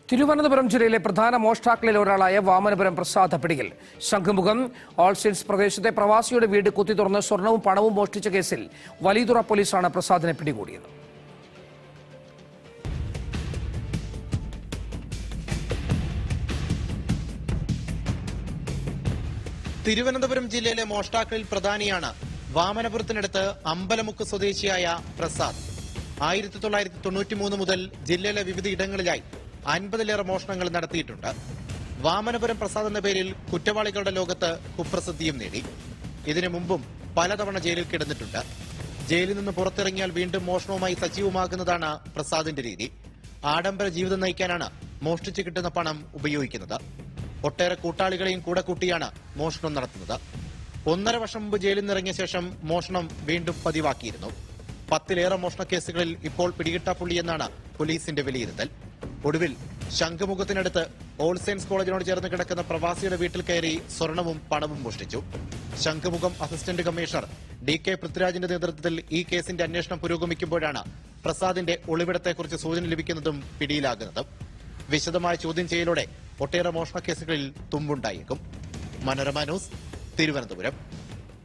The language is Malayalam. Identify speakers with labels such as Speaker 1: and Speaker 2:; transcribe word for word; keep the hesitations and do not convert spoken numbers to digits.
Speaker 1: തിരുവനന്തപുരം ജില്ലയിലെ പ്രധാന മോഷ്ടാക്കളിൽ ഒരാളായ വാമനപുരം പ്രസാദ് പിടിയിൽ. ശംഖുമുഖം ഓൾസിൻസ് പ്രദേശത്തെ പ്രവാസിയുടെ വീട് കുത്തി തുറന്ന് സ്വർണവും പണവും മോഷ്ടിച്ച കേസിൽ വലിയതുറ പോലീസാണ് പ്രസാദിനെ പിടികൂടിയത്.
Speaker 2: തിരുവനന്തപുരം ജില്ലയിലെ മോഷ്ടാക്കളിൽ പ്രധാനിയാണ് വാമനപുരത്തിനടുത്ത് അമ്പലമുക്ക് സ്വദേശിയായ പ്രസാദ്. ആയിരത്തി തൊള്ളായിരത്തി തൊണ്ണൂറ്റി മൂന്ന് മുതൽ ജില്ലയിലെ വിവിധ ഇടങ്ങളിലായി അൻപതിലേറെ മോഷണങ്ങൾ നടത്തിയിട്ടുണ്ട്. വാമനപുരം പ്രസാദ് എന്ന പേരിൽ കുറ്റവാളികളുടെ ലോകത്ത് കുപ്രസിദ്ധിയും നേടി. ഇതിനു മുമ്പും പലതവണ ജയിലിൽ കിടന്നിട്ടുണ്ട്. ജയിലിൽ നിന്ന് പുറത്തിറങ്ങിയാൽ വീണ്ടും മോഷണവുമായി സജീവമാകുന്നതാണ് പ്രസാദിന്റെ രീതി. ആഡംബര ജീവിതം നയിക്കാനാണ് മോഷ്ടിച്ചു കിട്ടുന്ന പണം ഉപയോഗിക്കുന്നത്. ഒട്ടേറെ കൂട്ടാളികളെയും കൂടെ കൂട്ടിയാണ് മോഷണം നടത്തുന്നത്. ഒന്നര വർഷം മുമ്പ് ജയിലിൽ നിന്നിറങ്ങിയ ശേഷം മോഷണം വീണ്ടും പതിവാക്കിയിരുന്നു. പത്തിലേറെ മോഷണ കേസുകളിൽ ഇപ്പോൾ പിടികിട്ടാപ്പുള്ളി എന്നാണ് പോലീസിന്റെ വിലയിരുത്തൽ. ഒടുവിൽ ശംഖുമുഖത്തിനടുത്ത് ഓൾ സയൻസ് കോളേജിനോട് ചേർന്ന് കിടക്കുന്ന പ്രവാസിയുടെ വീട്ടിൽ കയറി സ്വർണവും പണവും മോഷ്ടിച്ചു. Shankhumukham assistant commissioner D K പൃഥ്വിരാജിന്റെ നേതൃത്വത്തിൽ ഈ കേസിന്റെ അന്വേഷണം പുരോഗമിക്കുമ്പോഴാണ് പ്രസാദിന്റെ ഒളിവിടത്തെക്കുറിച്ച് സൂചന ലഭിക്കുന്നതും പിടിയിലാകുന്നതും. വിശദമായ ചോദ്യം ചെയ്യലോടെ ഒട്ടേറെ മോഷണ കേസുകളിൽ തുമ്പുണ്ടായേക്കും. മനോരമ ന്യൂസ്, തിരുവനന്തപുരം.